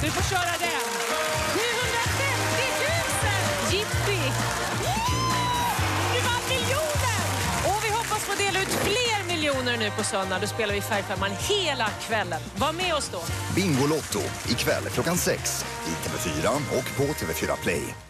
Du får köra den. 750 000! Jippi! Du vann miljonen! Och vi hoppas få dela ut fler miljoner nu på söndag. Då spelar vi Färgfemman hela kvällen. Var med oss då. Bingolotto ikväll klockan 6 i TV4 och på TV4 Play.